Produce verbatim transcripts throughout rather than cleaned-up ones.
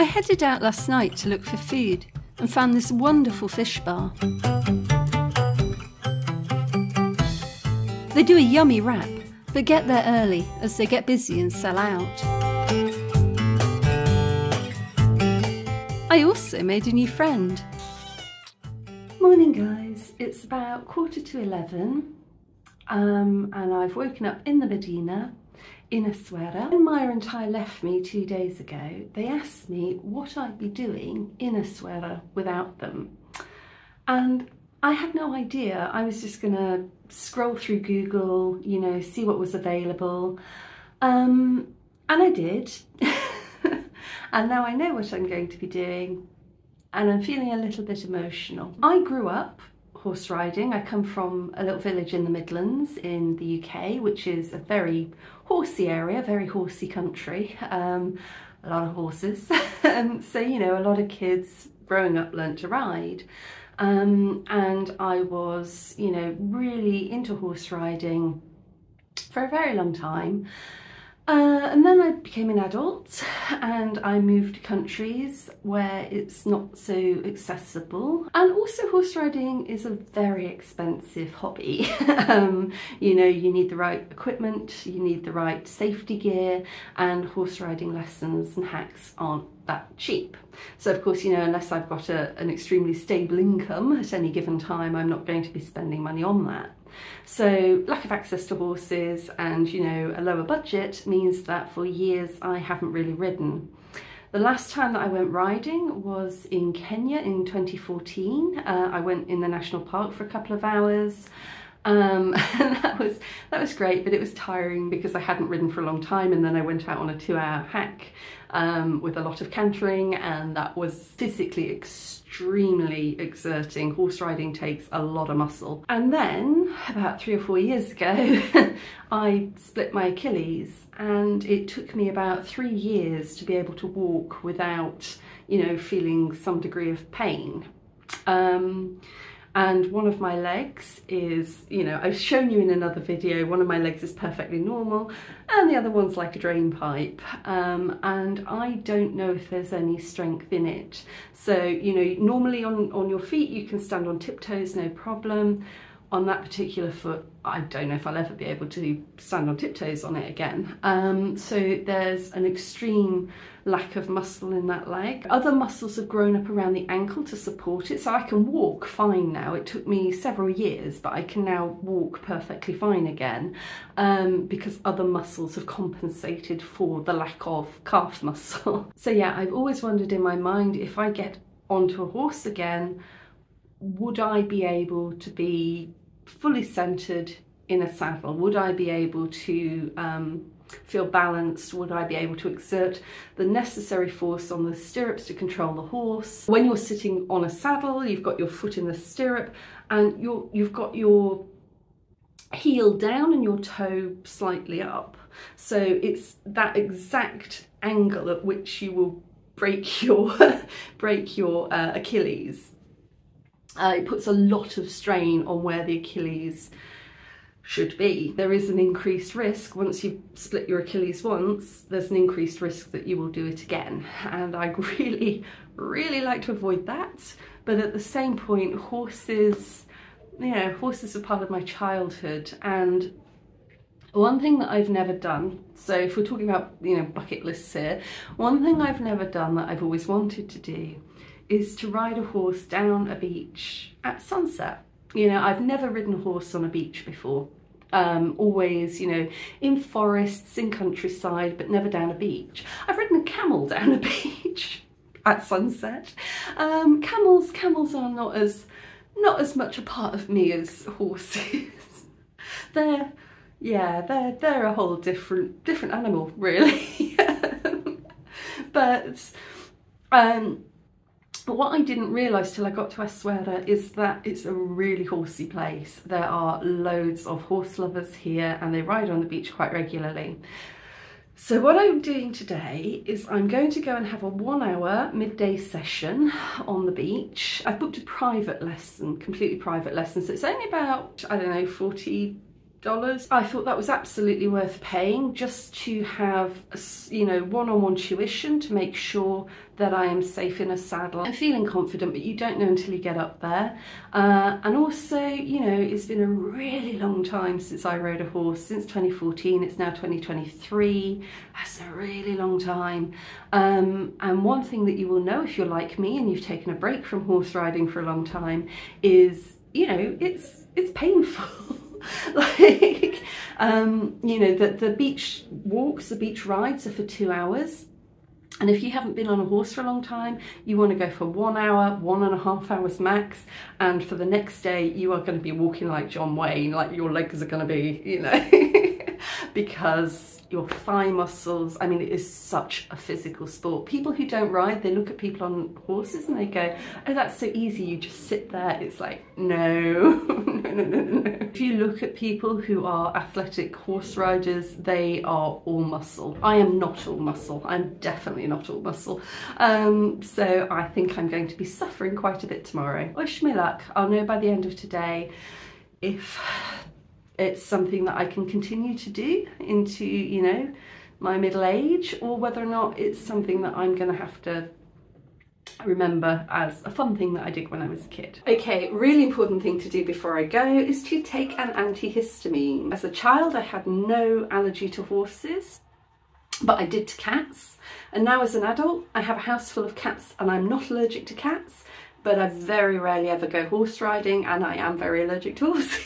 headed out last night to look for food and found this wonderful fish bar. They do a yummy wrap, but get there early as they get busy and sell out. I also made a new friend. Morning guys, it's about quarter to eleven um, and I've woken up in the Medina in Essaouira. When Maya and Ty left me two days ago, they asked me what I'd be doing in Essaouira without them. And I had no idea. I was just gonna scroll through Google, you know, see what was available. Um, and I did. And now I know what I'm going to be doing. And I'm feeling a little bit emotional. I grew up horse riding. I come from a little village in the Midlands in the U K, which is a very horsey area, very horsey country. Um, a lot of horses. um, so, you know, a lot of kids growing up learnt to ride. Um, and I was, you know, really into horse riding for a very long time. Uh, and then I became an adult and I moved countries where it's not so accessible. And also horse riding is a very expensive hobby. um, you know, you need the right equipment, you need the right safety gear, and horse riding lessons and hacks aren't that cheap. So of course, you know, unless I've got a, an extremely stable income at any given time, I'm not going to be spending money on that. So lack of access to horses and, you know, a lower budget means that for years I haven't really ridden. The last time that I went riding was in Kenya in twenty fourteen. Uh, I went in the national park for a couple of hours. Um, and that was that was great, but it was tiring because I hadn't ridden for a long time, and then I went out on a two-hour hack um, with a lot of cantering, and that was physically extremely exerting. Horse riding takes a lot of muscle. And then about three or four years ago I split my Achilles, and it took me about three years to be able to walk without, you know, feeling some degree of pain. Um, And one of my legs is, you know, I've shown you in another video, one of my legs is perfectly normal and the other one's like a drain pipe. Um, and I don't know if there's any strength in it. So, you know, normally on, on your feet, you can stand on tiptoes, no problem. On that particular foot, I don't know if I'll ever be able to stand on tiptoes on it again. Um, so there's an extreme lack of muscle in that leg. Other muscles have grown up around the ankle to support it, so I can walk fine now. It took me several years, but I can now walk perfectly fine again um, because other muscles have compensated for the lack of calf muscle. So yeah, I've always wondered in my mind, if I get onto a horse again, would I be able to be fully centered in a saddle? Would I be able to um, feel balanced? Would I be able to exert the necessary force on the stirrups to control the horse? When you're sitting on a saddle, you've got your foot in the stirrup and you're, you've got your heel down and your toe slightly up. So it's that exact angle at which you will break your, break your uh, Achilles. Uh, it puts a lot of strain on where the Achilles should be. There is an increased risk, once you've split your Achilles once, there's an increased risk that you will do it again. And I really, really like to avoid that. But at the same point, horses, you know, horses are part of my childhood. And one thing that I've never done, so if we're talking about, you know, bucket lists here, one thing I've never done that I've always wanted to do is to ride a horse down a beach at sunset. You know, I've never ridden a horse on a beach before. Um, always, you know, in forests, in countryside, but never down a beach. I've ridden a camel down a beach at sunset. Um, camels, camels are not as, not as much a part of me as horses. they're, yeah, they're, they're a whole different, different animal, really. But, um, But what I didn't realise till I got to Essaouira is that it's a really horsey place. There are loads of horse lovers here and they ride on the beach quite regularly. So what I'm doing today is I'm going to go and have a one hour midday session on the beach. I've booked a private lesson, completely private lesson. So it's only about, I don't know, forty, dollars. I thought that was absolutely worth paying just to have, a, you know, one-on-one tuition to make sure that I am safe in a saddle and feeling confident, but you don't know until you get up there. Uh, and also, you know, it's been a really long time since I rode a horse, since twenty fourteen, it's now twenty twenty-three. That's a really long time. Um, and one thing that you will know if you're like me and you've taken a break from horse riding for a long time is, you know, it's, it's painful. Like, um, you know, the, the beach walks, the beach rides are for two hours. And if you haven't been on a horse for a long time, you want to go for one hour, one and a half hours max. And for the next day, you are going to be walking like John Wayne, like your legs are going to be, you know, because your thigh muscles, I mean, it is such a physical sport. People who don't ride, they look at people on horses and they go, oh, that's so easy, you just sit there. It's like, no, no, no, no, no. If you look at people who are athletic horse riders, they are all muscle. I am not all muscle. I'm definitely not all muscle. Um, so I think I'm going to be suffering quite a bit tomorrow. Wish me luck. I'll know by the end of today if it's something that I can continue to do into, you know, my middle age, or whether or not it's something that I'm going to have to remember as a fun thing that I did when I was a kid. Okay, really important thing to do before I go is to take an antihistamine. As a child, I had no allergy to horses, but I did to cats. And now as an adult, I have a house full of cats and I'm not allergic to cats, but I very rarely ever go horse riding and I am very allergic to horses.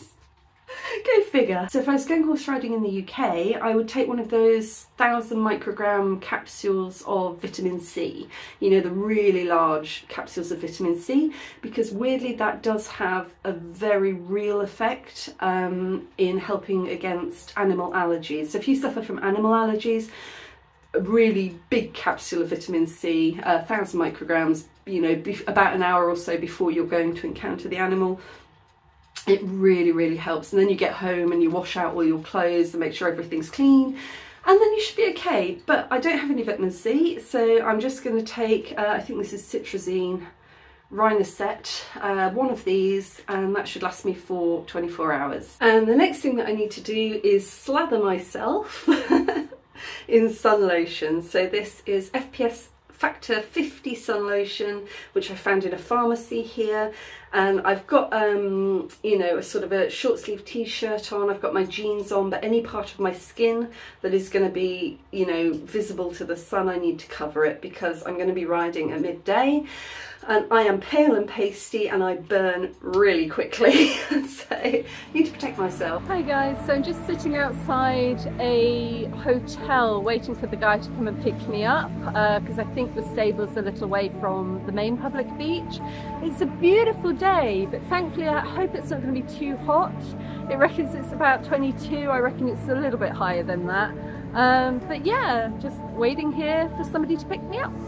Go figure. So if I was going horse riding in the U K, I would take one of those thousand microgram capsules of vitamin C, you know, the really large capsules of vitamin C, because weirdly that does have a very real effect um, in helping against animal allergies. So if you suffer from animal allergies, a really big capsule of vitamin C, a thousand micrograms, you know, about an hour or so before you're going to encounter the animal, it really, really helps. And then you get home and you wash out all your clothes and make sure everything's clean, and then you should be okay. But I don't have any vitamin C, so I'm just going to take, uh, I think this is citrazine, Rhinocet, uh, one of these, and that should last me for twenty-four hours. And the next thing that I need to do is slather myself in sun lotion. So this is F P S Factor fifty sun lotion, which I found in a pharmacy here, and I've got um you know, a sort of a short sleeve t-shirt on, I've got my jeans on, but any part of my skin that is going to be, you know, visible to the sun, I need to cover it because I'm going to be riding at midday and I am pale and pasty and I burn really quickly. So I need to protect myself. Hi guys, so I'm just sitting outside a hotel waiting for the guy to come and pick me up because uh, I think the stable's a little away from the main public beach. It's a beautiful day, but thankfully I hope it's not going to be too hot. It reckons it's about twenty-two, I reckon it's a little bit higher than that. Um, but yeah, just waiting here for somebody to pick me up.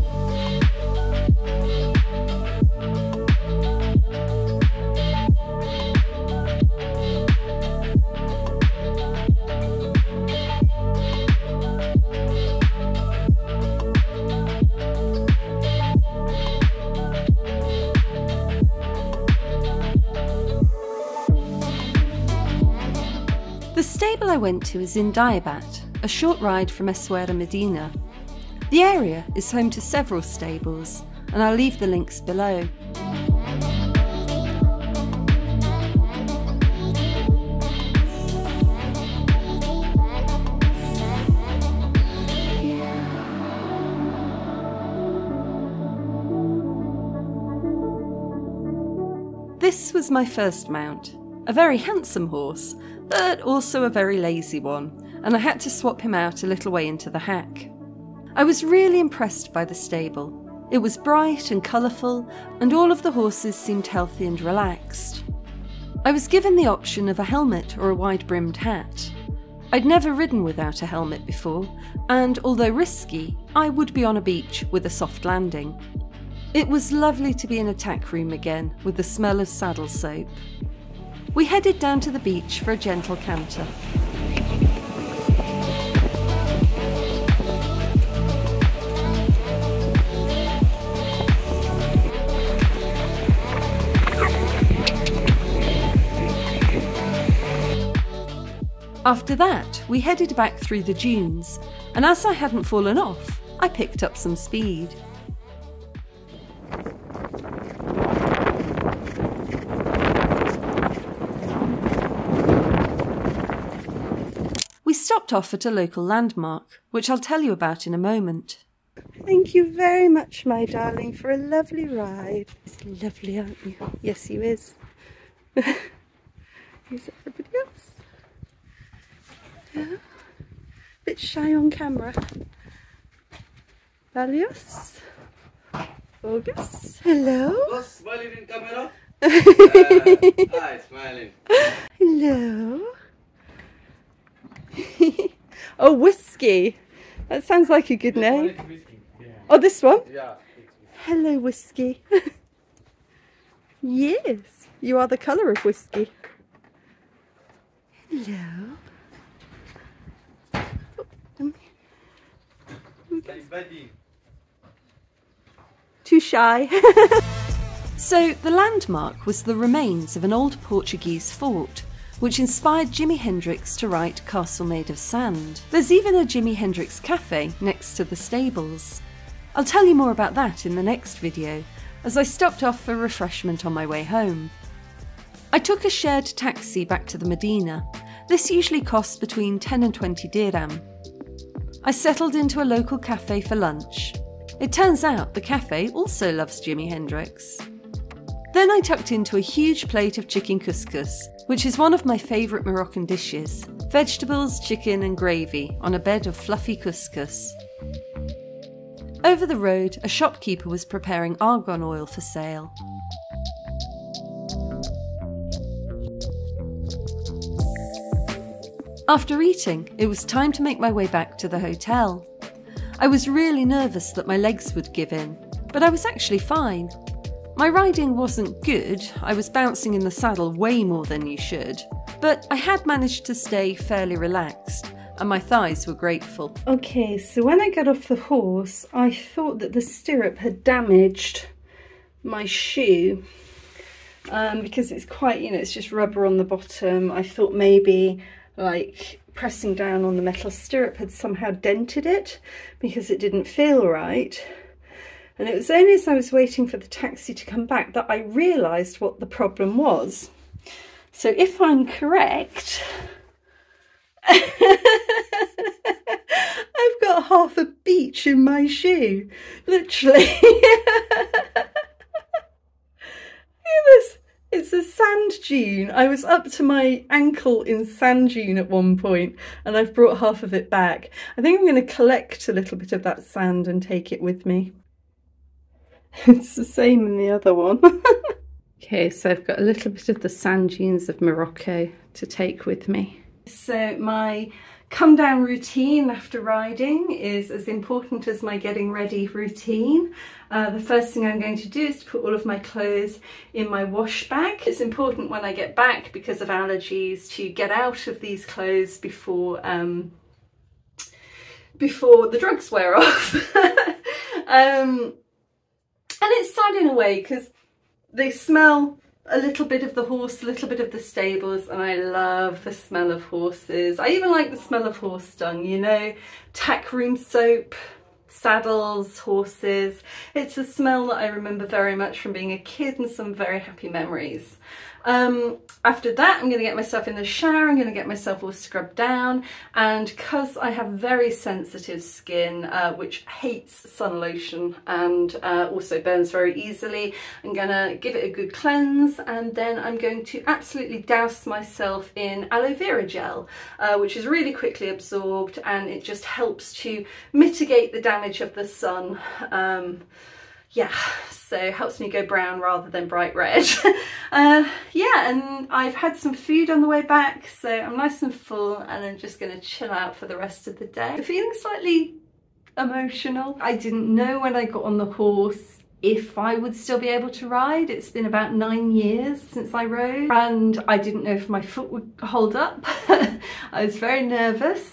The stable I went to is in Diabat, a short ride from Essaouira, Medina. The area is home to several stables, and I'll leave the links below. This was my first mount, a very handsome horse, but also a very lazy one, and I had to swap him out a little way into the hack. I was really impressed by the stable. It was bright and colourful, and all of the horses seemed healthy and relaxed. I was given the option of a helmet or a wide-brimmed hat. I'd never ridden without a helmet before, and although risky, I would be on a beach with a soft landing. It was lovely to be in a tack room again with the smell of saddle soap. We headed down to the beach for a gentle canter. After that, we headed back through the dunes, and as I hadn't fallen off, I picked up some speed. We stopped off at a local landmark, which I'll tell you about in a moment. Thank you very much, my darling, for a lovely ride. It's lovely, aren't you? Yes, you is. Is everybody else? Yeah. Bit shy on camera. Valios. August. Hello. Was smiling in camera? uh, hi, smiling. Hello. Oh, Whiskey. That sounds like a good name. Yeah. Oh, this one? Yeah. Hello, Whiskey. Yes, you are the colour of whiskey. Hello. Too shy. So the landmark was the remains of an old Portuguese fort, which inspired Jimi Hendrix to write Castle Made of Sand. There's even a Jimmy Hendrix Cafe next to the stables. I'll tell you more about that in the next video, as I stopped off for refreshment on my way home. I took a shared taxi back to the Medina. This usually costs between ten and twenty dirham. I settled into a local cafe for lunch. It turns out the cafe also loves Jimi Hendrix. Then I tucked into a huge plate of chicken couscous, which is one of my favourite Moroccan dishes. Vegetables, chicken and gravy on a bed of fluffy couscous. Over the road, a shopkeeper was preparing argan oil for sale. After eating, it was time to make my way back to the hotel. I was really nervous that my legs would give in, but I was actually fine. My riding wasn't good, I was bouncing in the saddle way more than you should, but I had managed to stay fairly relaxed, and my thighs were grateful. Okay, so when I got off the horse, I thought that the stirrup had damaged my shoe, um, because it's quite, you know, it's just rubber on the bottom. I thought maybe like pressing down on the metal stirrup had somehow dented it because it didn't feel right. And it was only as I was waiting for the taxi to come back that I realised what the problem was. So if I'm correct, I've got half a beach in my shoe, literally. Look at this. It's a sand dune. I was up to my ankle in sand dune at one point, and I've brought half of it back. I think I'm going to collect a little bit of that sand and take it with me. It's the same in the other one. Okay, so I've got a little bit of the sand dunes of Morocco to take with me. So my come down routine after riding is as important as my getting ready routine. Uh, the first thing I'm going to do is to put all of my clothes in my wash bag. It's important when I get back because of allergies to get out of these clothes before um, before the drugs wear off. um, and it's sad in a way because they smell a little bit of the horse, a little bit of the stables, and I love the smell of horses. I even like the smell of horse dung, you know, tack room soap, saddles, horses. It's a smell that I remember very much from being a kid and some very happy memories. Um, after that, I'm going to get myself in the shower, I'm going to get myself all scrubbed down, and because I have very sensitive skin, uh, which hates sun lotion and uh, also burns very easily, I'm going to give it a good cleanse, and then I'm going to absolutely douse myself in aloe vera gel, uh, which is really quickly absorbed, and it just helps to mitigate the damage of the sun. Um, yeah, so helps me go brown rather than bright red. uh, yeah, and I've had some food on the way back, so I'm nice and full, and I'm just going to chill out for the rest of the day. I'm feeling slightly emotional. I didn't know when I got on the horse if I would still be able to ride. It's been about nine years since I rode, and I didn't know if my foot would hold up. I was very nervous.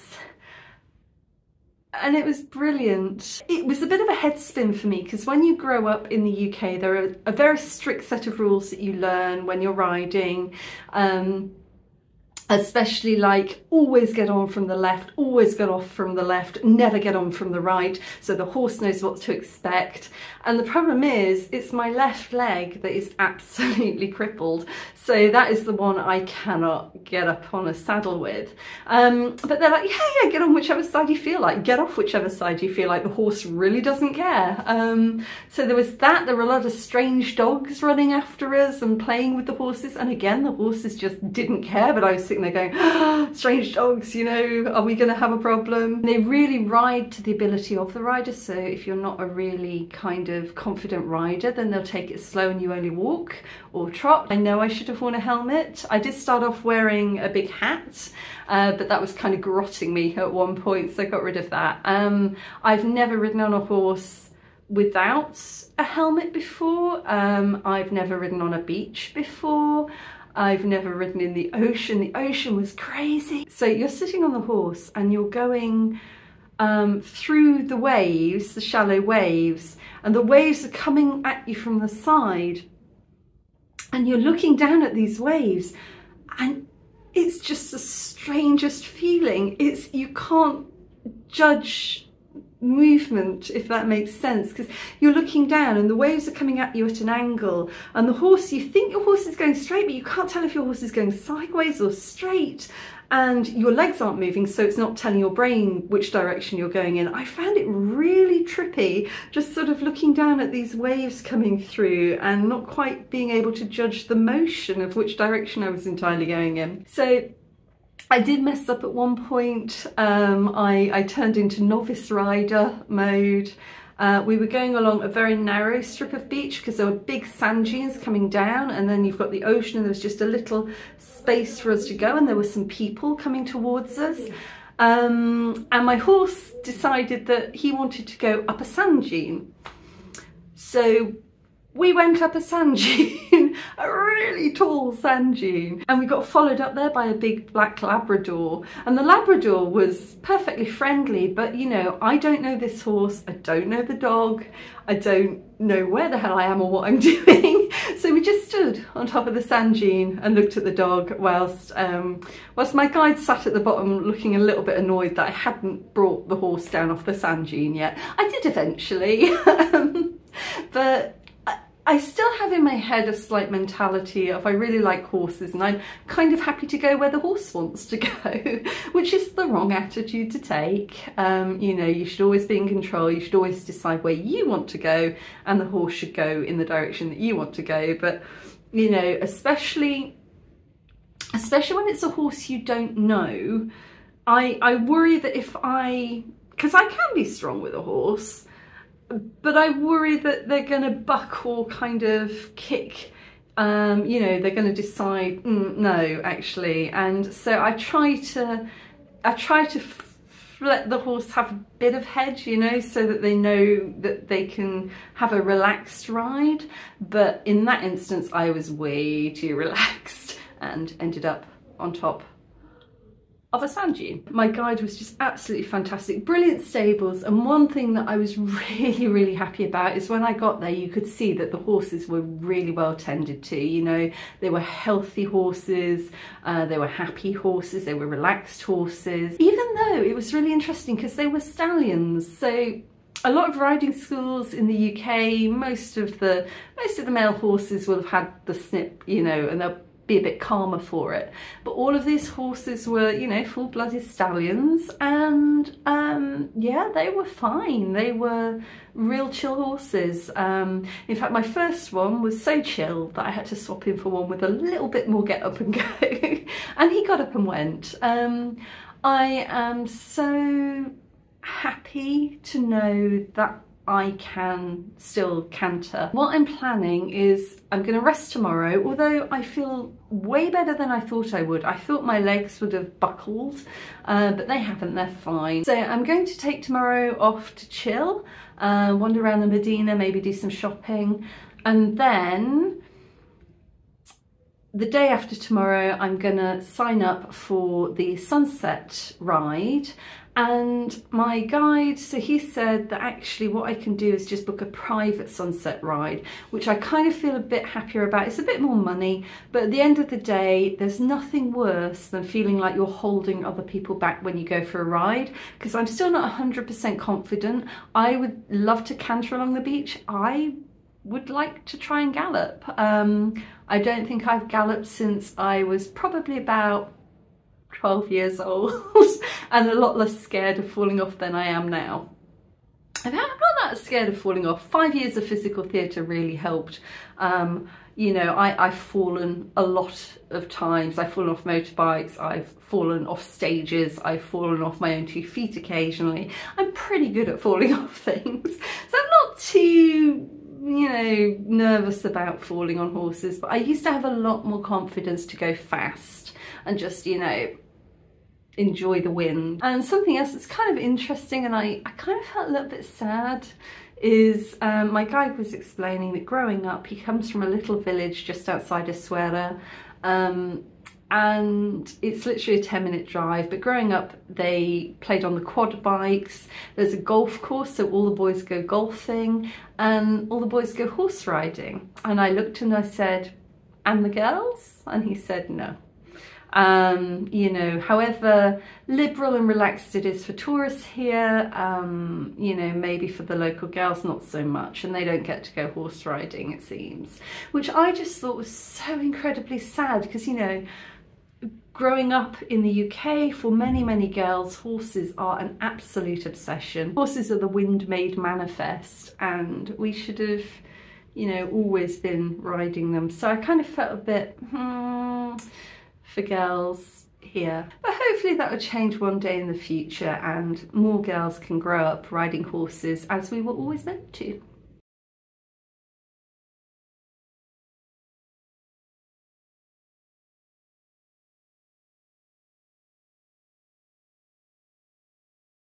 And it was brilliant. It was a bit of a head spin for me because when you grow up in the U K, there are a very strict set of rules that you learn when you're riding. Um, especially like always get on from the left, always get off from the left, never get on from the right, so the horse knows what to expect. And the problem is it's my left leg that is absolutely crippled, so that is the one I cannot get up on a saddle with. Um, but they're like, yeah, yeah, get on whichever side you feel like, get off whichever side you feel like, the horse really doesn't care. Um, so there was that, there were a lot of strange dogs running after us and playing with the horses, and again the horses just didn't care, but I was sitting there going, oh, strange dogs, you know, are we going to have a problem? They really ride to the ability of the rider, so if you're not a really kind of confident rider, then they'll take it slow and you only walk or trot. I know I should have worn a helmet. I did start off wearing a big hat, uh, but that was kind of grotting me at one point, so I got rid of that. Um, I've never ridden on a horse without a helmet before. Um, I've never ridden on a beach before. I've never ridden in the ocean. The ocean was crazy. So you're sitting on the horse and you're going um, through the waves, the shallow waves, and the waves are coming at you from the side. And you're looking down at these waves and it's just the strangest feeling. It's, you can't judge movement, if that makes sense, because you're looking down and the waves are coming at you at an angle, and the horse, you think your horse is going straight, but you can't tell if your horse is going sideways or straight, and your legs aren't moving, so it's not telling your brain which direction you're going in. I found it really trippy, just sort of looking down at these waves coming through and not quite being able to judge the motion of which direction I was entirely going in. So I did mess up at one point. Um, I, I turned into novice rider mode. Uh, we were going along a very narrow strip of beach because there were big sand dunes coming down, and then you've got the ocean, and there was just a little space for us to go, and there were some people coming towards us. Um, and my horse decided that he wanted to go up a sand dune. So we went up a sand dune, a really tall sand dune, and we got followed up there by a big black Labrador, and the Labrador was perfectly friendly, but you know, I don't know this horse, I don't know the dog, I don't know where the hell I am or what I'm doing, so we just stood on top of the sand dune and looked at the dog whilst um, whilst my guide sat at the bottom looking a little bit annoyed that I hadn't brought the horse down off the sand dune yet. I did eventually, but I still have in my head a slight mentality of I really like horses and I'm kind of happy to go where the horse wants to go, which is the wrong attitude to take. Um, you know, you should always be in control, you should always decide where you want to go, and the horse should go in the direction that you want to go. But, you know, especially, especially when it's a horse you don't know, I, I worry that if I, because I can be strong with a horse, but I worry that they're going to buck or kind of kick, um, you know, they're going to decide, mm, no, actually. And so I try to, I try to f let the horse have a bit of head, you know, so that they know that they can have a relaxed ride. But in that instance, I was way too relaxed and ended up on top of a sand dune. My guide was just absolutely fantastic, brilliant stables, and one thing that I was really really happy about is when I got there you could see that the horses were really well tended to. You know, they were healthy horses, uh, they were happy horses, they were relaxed horses, even though it was really interesting because they were stallions. So a lot of riding schools in the U K, most of the most of the male horses will have had the snip, you know, and they'll be a bit calmer for it, but all of these horses were, you know, full-blooded stallions, and um yeah, they were fine. They were real chill horses. Um in fact, my first one was so chill that I had to swap him for one with a little bit more get up and go and he got up and went. um I am so happy to know that I can still canter. What I'm planning is I'm going to rest tomorrow, although I feel way better than I thought I would. I thought my legs would have buckled, uh, but they haven't, they're fine. So I'm going to take tomorrow off to chill, uh, wander around the Medina, maybe do some shopping, and then the day after tomorrow I'm gonna sign up for the sunset ride, And my guide, so he said that actually what I can do is just book a private sunset ride, which I kind of feel a bit happier about. It's a bit more money, but at the end of the day, there's nothing worse than feeling like you're holding other people back when you go for a ride, because I'm still not one hundred percent confident. I would love to canter along the beach. I would like to try and gallop. Um, I don't think I've galloped since I was probably about twelve years old and a lot less scared of falling off than I am now. I'm not that scared of falling off. Five years of physical theatre really helped. Um, you know, I, I've fallen a lot of times. I've fallen off motorbikes, I've fallen off stages, I've fallen off my own two feet occasionally. I'm pretty good at falling off things. So I'm not too, you know, nervous about falling on horses, but I used to have a lot more confidence to go fast and just, you know, enjoy the wind. And something else that's kind of interesting, and I, I kind of felt a little bit sad, is um, my guide was explaining that growing up, he comes from a little village just outside Essaouira, um, and it's literally a ten minute drive, but growing up they played on the quad bikes. There's a golf course, so all the boys go golfing and all the boys go horse riding. And I looked and I said, and the girls? And he said no. Um, you know, however liberal and relaxed it is for tourists here, um, you know, maybe for the local girls not so much, and they don't get to go horse riding, it seems, which I just thought was so incredibly sad, because, you know, growing up in the U K, for many, many girls, horses are an absolute obsession. Horses are the wind made manifest, and we should have, you know, always been riding them. So I kind of felt a bit, hmm, for girls here. But hopefully that will change one day in the future and more girls can grow up riding horses as we were always meant to.